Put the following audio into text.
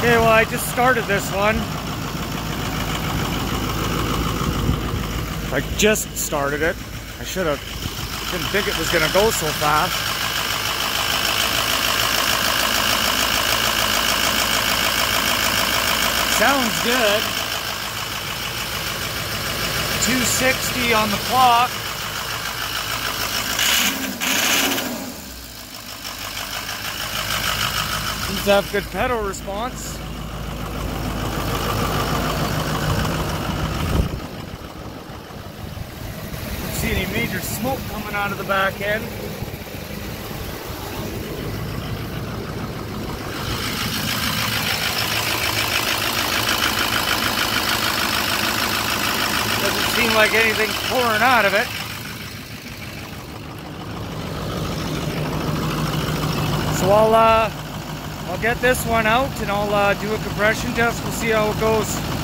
Okay, well, I just started this one. I just started it. I should have. Didn't think it was gonna go so fast. Sounds good. 260 on the clock. Seems to have good pedal response. Don't see any major smoke coming out of the back end. Doesn't seem like anything's pouring out of it. So I'll get this one out and I'll do a compression test. We'll see how it goes.